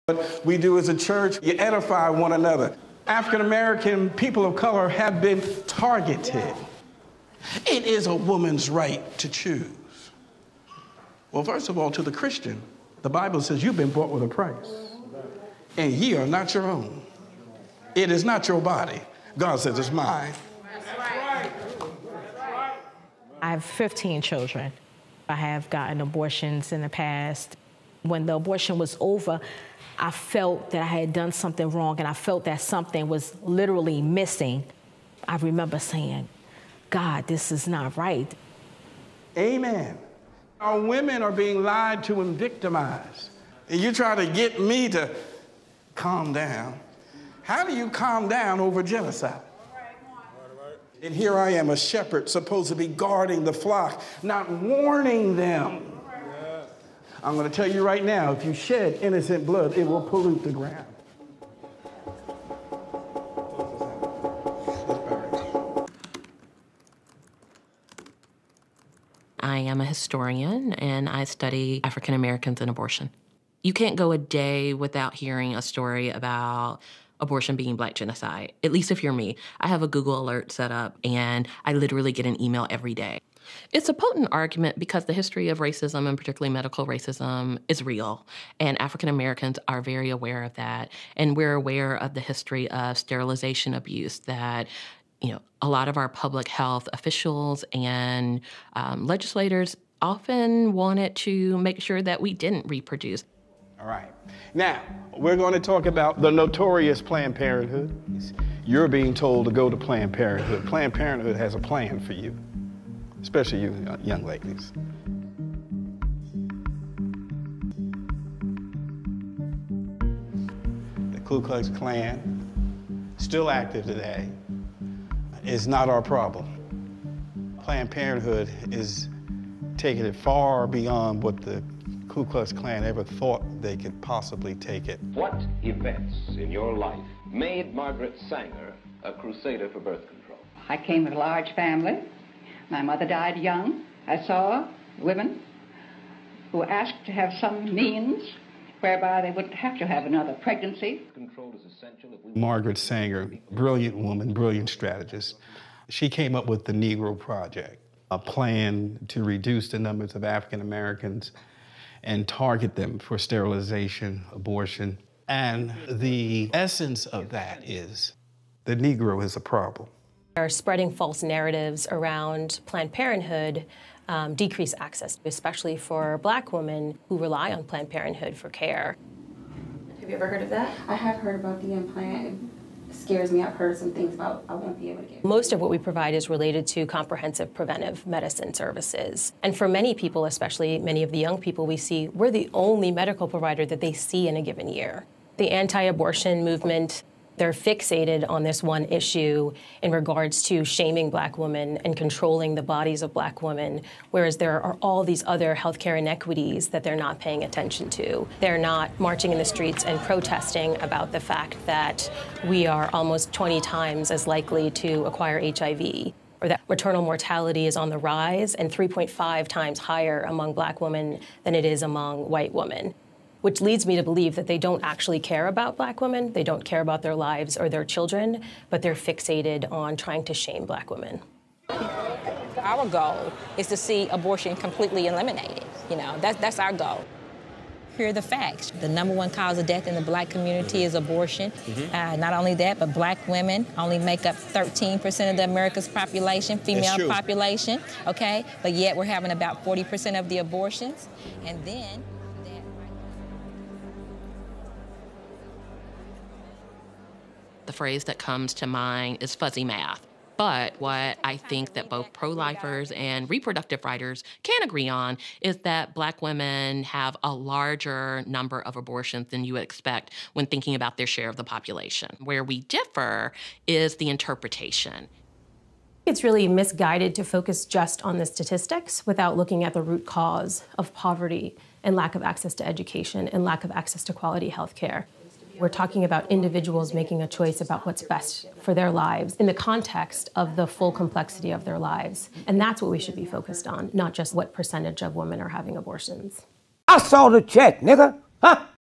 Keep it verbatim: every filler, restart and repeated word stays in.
What we do as a church, you edify one another. African American people of color have been targeted. It is a woman's right to choose. Well, first of all, to the Christian, the Bible says you've been bought with a price. And ye are not your own. It is not your body. God says it's mine. I have fifteen children. I have gotten abortions in the past. When the abortion was over, I felt that I had done something wrong, and I felt that something was literally missing. I remember saying, God, this is not right. Amen. Our women are being lied to and victimized. And you try to get me to calm down. How do you calm down over genocide? And here I am, a shepherd, supposed to be guarding the flock, not warning them. I'm going to tell you right now, if you shed innocent blood, it will pollute the ground. I am a historian, and I study African Americans and abortion. You can't go a day without hearing a story about abortion being Black genocide, at least if you're me. I have a Google alert set up, and I literally get an email every day. It's a potent argument because the history of racism, and particularly medical racism, is real. And African Americans are very aware of that. And we're aware of the history of sterilization abuse that, you know, a lot of our public health officials and um, legislators often wanted to make sure that we didn't reproduce. All right. Now, we're going to talk about the notorious Planned Parenthood. You're being told to go to Planned Parenthood. Planned Parenthood has a plan for you, especially you young ladies. The Ku Klux Klan, still active today, is not our problem. Planned Parenthood is taking it far beyond what the Ku Klux Klan ever thought they could possibly take it. What events in your life made Margaret Sanger a crusader for birth control? I came of a large family. My mother died young. I saw women who asked to have some means whereby they wouldn't have to have another pregnancy. Control is essential if we... Margaret Sanger, brilliant woman, brilliant strategist. She came up with the Negro Project, a plan to reduce the numbers of African Americans and target them for sterilization, abortion. And the essence of that is the Negro is a problem. Are spreading false narratives around Planned Parenthood um, decrease access, especially for Black women who rely on Planned Parenthood for care. Have you ever heard of that? I have heard about the implant. It scares me. I've heard some things about I won't be able to get. Most of what we provide is related to comprehensive preventive medicine services. And for many people, especially many of the young people we see, we're the only medical provider that they see in a given year. The anti-abortion movement, they're fixated on this one issue in regards to shaming Black women and controlling the bodies of Black women, whereas there are all these other healthcare inequities that they're not paying attention to. They're not marching in the streets and protesting about the fact that we are almost twenty times as likely to acquire H I V, or that maternal mortality is on the rise and three point five times higher among Black women than it is among white women. Which leads me to believe that they don't actually care about Black women, they don't care about their lives or their children, but they're fixated on trying to shame Black women. Our goal is to see abortion completely eliminated. You know, that's, that's our goal. Here are the facts. The number one cause of death in the Black community is abortion. Mm-hmm. uh, not only that, but Black women only make up thirteen percent of the America's population, female population, okay? But yet we're having about forty percent of the abortions. And then, The phrase that comes to mind is fuzzy math. But what I think that both pro-lifers and reproductive writers can agree on is that Black women have a larger number of abortions than you would expect when thinking about their share of the population. Where we differ is the interpretation. It's really misguided to focus just on the statistics without looking at the root cause of poverty and lack of access to education and lack of access to quality health care. We're talking about individuals making a choice about what's best for their lives in the context of the full complexity of their lives. And that's what we should be focused on, not just what percentage of women are having abortions. I saw the check, nigga. Huh?